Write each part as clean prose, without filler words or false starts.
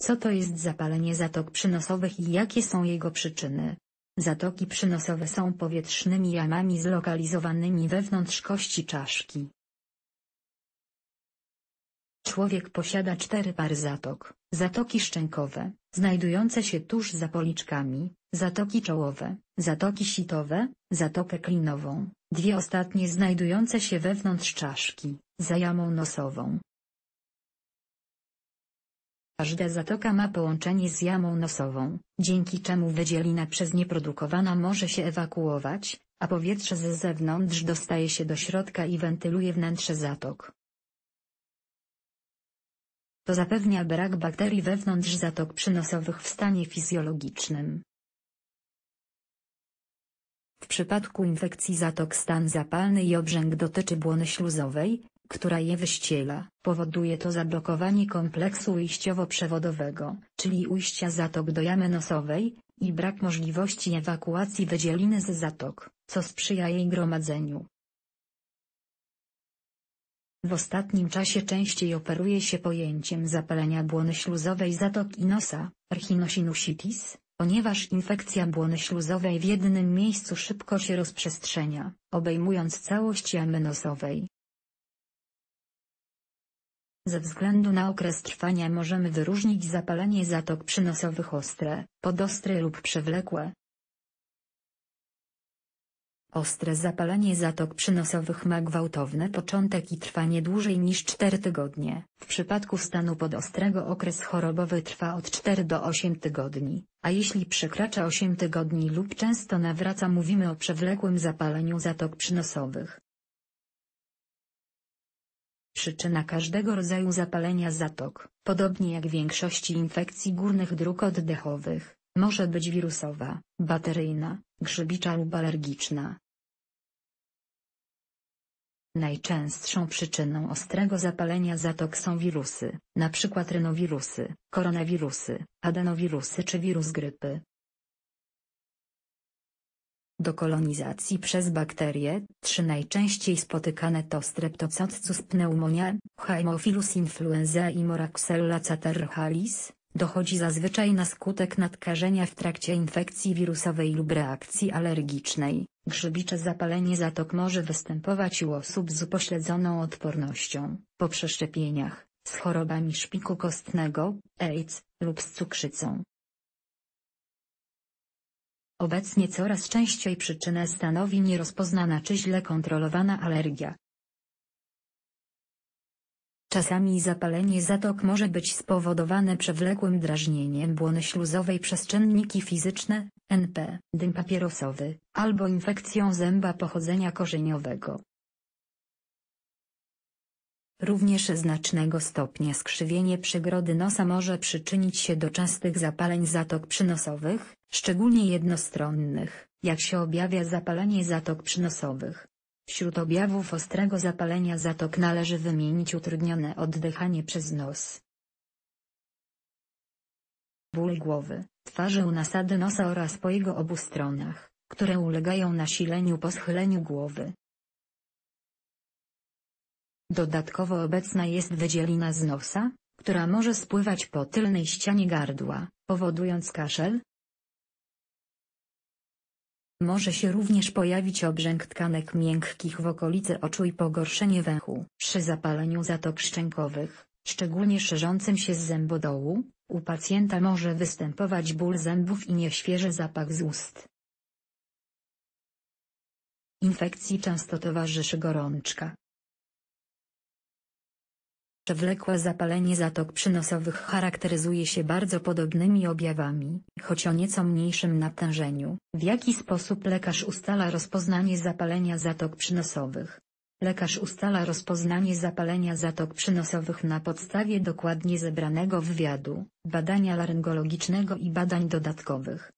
Co to jest zapalenie zatok przynosowych i jakie są jego przyczyny? Zatoki przynosowe są powietrznymi jamami zlokalizowanymi wewnątrz kości czaszki. Człowiek posiada 4 pary zatok: zatoki szczękowe, znajdujące się tuż za policzkami, zatoki czołowe, zatoki sitowe, zatokę klinową, 2 ostatnie znajdujące się wewnątrz czaszki, za jamą nosową. Każda zatoka ma połączenie z jamą nosową, dzięki czemu wydzielina przez nie produkowana może się ewakuować, a powietrze z zewnątrz dostaje się do środka i wentyluje wnętrze zatok. To zapewnia brak bakterii wewnątrz zatok przynosowych w stanie fizjologicznym. W przypadku infekcji zatok stan zapalny i obrzęk dotyczy błony śluzowej, która je wyściela. Powoduje to zablokowanie kompleksu ujściowo-przewodowego, czyli ujścia zatok do jamy nosowej, i brak możliwości ewakuacji wydzieliny z zatok, co sprzyja jej gromadzeniu. W ostatnim czasie częściej operuje się pojęciem zapalenia błony śluzowej zatok i nosa, rhinosinusitis, ponieważ infekcja błony śluzowej w jednym miejscu szybko się rozprzestrzenia, obejmując całość jamy nosowej. Ze względu na okres trwania możemy wyróżnić zapalenie zatok przynosowych ostre, podostre lub przewlekłe. Ostre zapalenie zatok przynosowych ma gwałtowny początek i trwa nie dłużej niż 4 tygodnie. W przypadku stanu podostrego okres chorobowy trwa od 4 do 8 tygodni, a jeśli przekracza 8 tygodni lub często nawraca, mówimy o przewlekłym zapaleniu zatok przynosowych. Przyczyna każdego rodzaju zapalenia zatok, podobnie jak większości infekcji górnych dróg oddechowych, może być wirusowa, bakteryjna, grzybicza lub alergiczna. Najczęstszą przyczyną ostrego zapalenia zatok są wirusy, np. rynowirusy, koronawirusy, adenowirusy czy wirus grypy. Do kolonizacji przez bakterie, 3 najczęściej spotykane to Streptococcus pneumoniae, Haemophilus influenzae i Moraxella catarrhalis, dochodzi zazwyczaj na skutek nadkażenia w trakcie infekcji wirusowej lub reakcji alergicznej. Grzybicze zapalenie zatok może występować u osób z upośledzoną odpornością, po przeszczepieniach, z chorobami szpiku kostnego, AIDS, lub z cukrzycą. Obecnie coraz częściej przyczynę stanowi nierozpoznana czy źle kontrolowana alergia. Czasami zapalenie zatok może być spowodowane przewlekłym drażnieniem błony śluzowej przez czynniki fizyczne, NP, dym papierosowy, albo infekcją zęba pochodzenia korzeniowego. Również znacznego stopnia skrzywienie przegrody nosa może przyczynić się do częstych zapaleń zatok przynosowych, szczególnie jednostronnych, jak się objawia zapalenie zatok przynosowych. Wśród objawów ostrego zapalenia zatok należy wymienić utrudnione oddychanie przez nos, ból głowy, twarzy u nasady nosa oraz po jego obu stronach, które ulegają nasileniu po schyleniu głowy. Dodatkowo obecna jest wydzielina z nosa, która może spływać po tylnej ścianie gardła, powodując kaszel. Może się również pojawić obrzęk tkanek miękkich w okolicy oczu i pogorszenie węchu. Przy zapaleniu zatok szczękowych, szczególnie szerzącym się z zębodołu, u pacjenta może występować ból zębów i nieświeży zapach z ust. Infekcji często towarzyszy gorączka. Przewlekłe zapalenie zatok przynosowych charakteryzuje się bardzo podobnymi objawami, choć o nieco mniejszym natężeniu. W jaki sposób lekarz ustala rozpoznanie zapalenia zatok przynosowych? Lekarz ustala rozpoznanie zapalenia zatok przynosowych na podstawie dokładnie zebranego wywiadu, badania laryngologicznego i badań dodatkowych.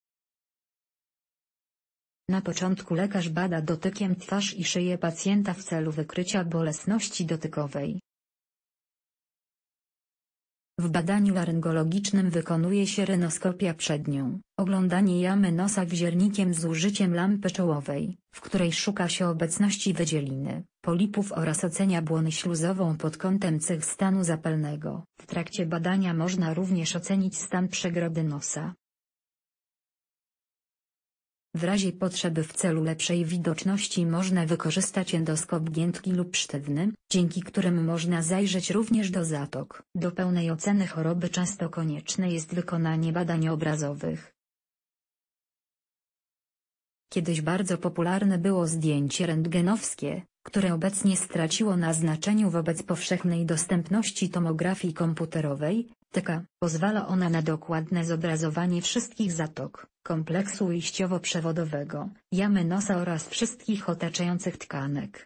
Na początku lekarz bada dotykiem twarz i szyję pacjenta w celu wykrycia bolesności dotykowej. W badaniu laryngologicznym wykonuje się rynoskopia przednią, oglądanie jamy nosa wziernikiem z użyciem lampy czołowej, w której szuka się obecności wydzieliny, polipów oraz ocenia błonę śluzową pod kątem cech stanu zapalnego. W trakcie badania można również ocenić stan przegrody nosa. W razie potrzeby w celu lepszej widoczności można wykorzystać endoskop giętki lub sztywny, dzięki którym można zajrzeć również do zatok. Do pełnej oceny choroby często konieczne jest wykonanie badań obrazowych. Kiedyś bardzo popularne było zdjęcie rentgenowskie, które obecnie straciło na znaczeniu wobec powszechnej dostępności tomografii komputerowej, TK. Pozwala ona na dokładne zobrazowanie wszystkich zatok, kompleksu ujściowo-przewodowego, jamy nosa oraz wszystkich otaczających tkanek.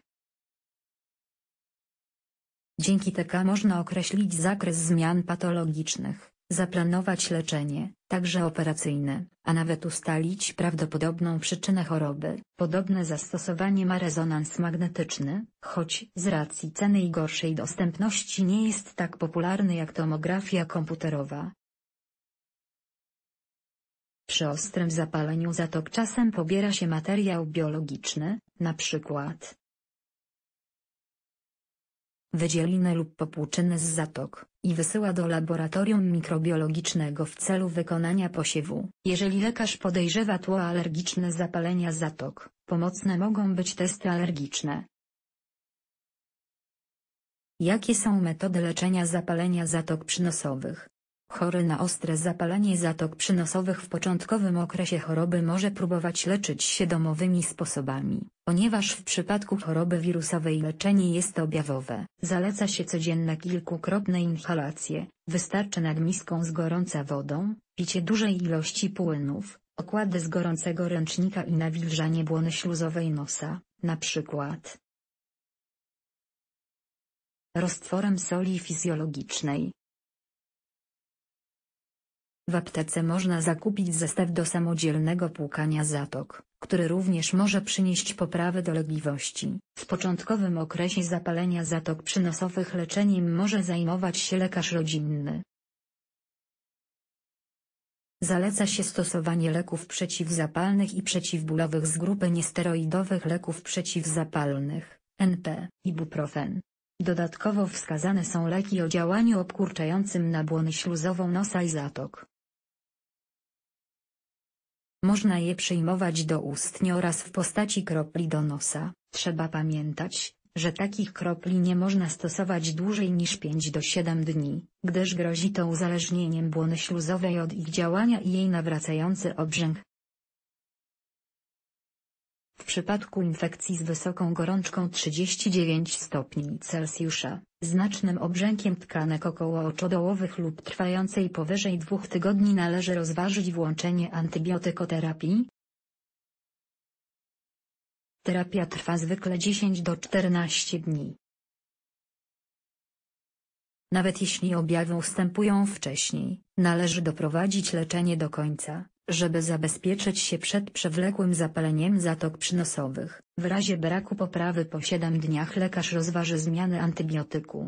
Dzięki TK można określić zakres zmian patologicznych, zaplanować leczenie, także operacyjne, a nawet ustalić prawdopodobną przyczynę choroby. Podobne zastosowanie ma rezonans magnetyczny, choć z racji ceny i gorszej dostępności nie jest tak popularny jak tomografia komputerowa. Przy ostrym zapaleniu zatok czasem pobiera się materiał biologiczny, np. wydzieliny lub popłuczyny z zatok, i wysyła do laboratorium mikrobiologicznego w celu wykonania posiewu. Jeżeli lekarz podejrzewa tło alergiczne zapalenia zatok, pomocne mogą być testy alergiczne. Jakie są metody leczenia zapalenia zatok przynosowych? Chory na ostre zapalenie zatok przynosowych w początkowym okresie choroby może próbować leczyć się domowymi sposobami, ponieważ w przypadku choroby wirusowej leczenie jest objawowe. Zaleca się codzienne kilkukrotne inhalacje, wystarczy nadmiską z gorąca wodą, picie dużej ilości płynów, okłady z gorącego ręcznika i nawilżanie błony śluzowej nosa, np. roztworem soli fizjologicznej. W aptece można zakupić zestaw do samodzielnego płukania zatok, który również może przynieść poprawę dolegliwości. W początkowym okresie zapalenia zatok przynosowych leczeniem może zajmować się lekarz rodzinny. Zaleca się stosowanie leków przeciwzapalnych i przeciwbólowych z grupy niesteroidowych leków przeciwzapalnych, NP, ibuprofen. Dodatkowo wskazane są leki o działaniu obkurczającym na błonę śluzową nosa i zatok. Można je przyjmować doustnie oraz w postaci kropli do nosa. Trzeba pamiętać, że takich kropli nie można stosować dłużej niż 5 do 7 dni, gdyż grozi to uzależnieniem błony śluzowej od ich działania i jej nawracający obrzęk. W przypadku infekcji z wysoką gorączką 39 stopni Celsjusza, znacznym obrzękiem tkanek okołooczodołowych lub trwającej powyżej 2 tygodni należy rozważyć włączenie antybiotykoterapii. Terapia trwa zwykle 10 do 14 dni. Nawet jeśli objawy ustępują wcześniej, należy doprowadzić leczenie do końca, żeby zabezpieczyć się przed przewlekłym zapaleniem zatok przynosowych. W razie braku poprawy po 7 dniach lekarz rozważy zmianę antybiotyku.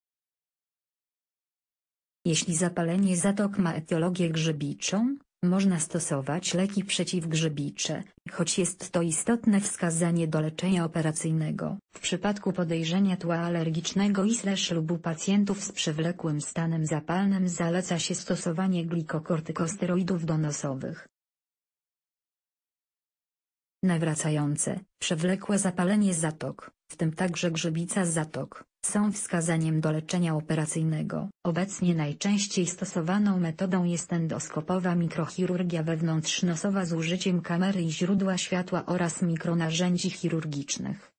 Jeśli zapalenie zatok ma etiologię grzybiczą, można stosować leki przeciwgrzybicze, choć jest to istotne wskazanie do leczenia operacyjnego. W przypadku podejrzenia tła alergicznego lub u pacjentów z przewlekłym stanem zapalnym zaleca się stosowanie glikokortykosteroidów donosowych. Nawracające, przewlekłe zapalenie zatok, w tym także grzybica zatok, są wskazaniem do leczenia operacyjnego. Obecnie najczęściej stosowaną metodą jest endoskopowa mikrochirurgia wewnątrznosowa z użyciem kamery i źródła światła oraz mikronarzędzi chirurgicznych.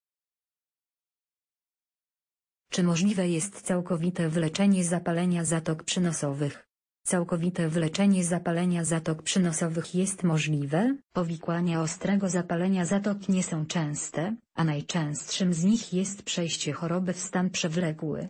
Czy możliwe jest całkowite wyleczenie zapalenia zatok przynosowych? Całkowite wyleczenie zapalenia zatok przynosowych jest możliwe. Powikłania ostrego zapalenia zatok nie są częste, a najczęstszym z nich jest przejście choroby w stan przewlekły.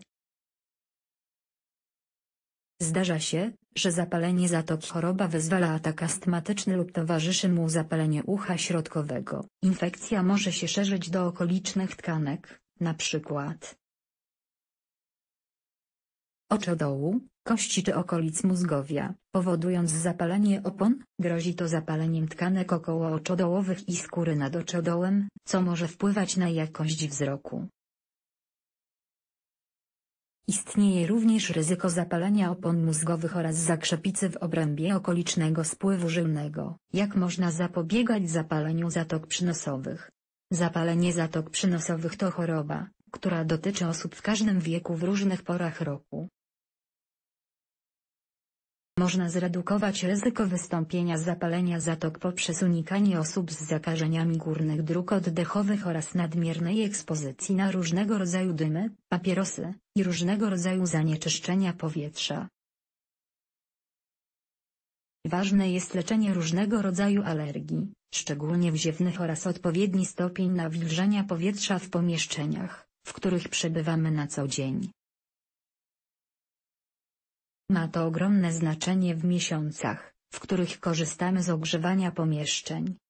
Zdarza się, że zapalenie zatok choroba wyzwala atak astmatyczny lub towarzyszy mu zapalenie ucha środkowego. Infekcja może się szerzyć do okolicznych tkanek, np. oczodołu, kości czy okolic mózgowia, powodując zapalenie opon. Grozi to zapaleniem tkanek okołooczodołowych i skóry nad oczodołem, co może wpływać na jakość wzroku. Istnieje również ryzyko zapalenia opon mózgowych oraz zakrzepicy w obrębie okolicznego spływu żylnego. Jak można zapobiegać zapaleniu zatok przynosowych? Zapalenie zatok przynosowych to choroba, która dotyczy osób w każdym wieku w różnych porach roku. Można zredukować ryzyko wystąpienia zapalenia zatok poprzez unikanie osób z zakażeniami górnych dróg oddechowych oraz nadmiernej ekspozycji na różnego rodzaju dymy, papierosy i różnego rodzaju zanieczyszczenia powietrza. Ważne jest leczenie różnego rodzaju alergii, szczególnie wziewnych oraz odpowiedni stopień nawilżenia powietrza w pomieszczeniach, w których przebywamy na co dzień. Ma to ogromne znaczenie w miesiącach, w których korzystamy z ogrzewania pomieszczeń.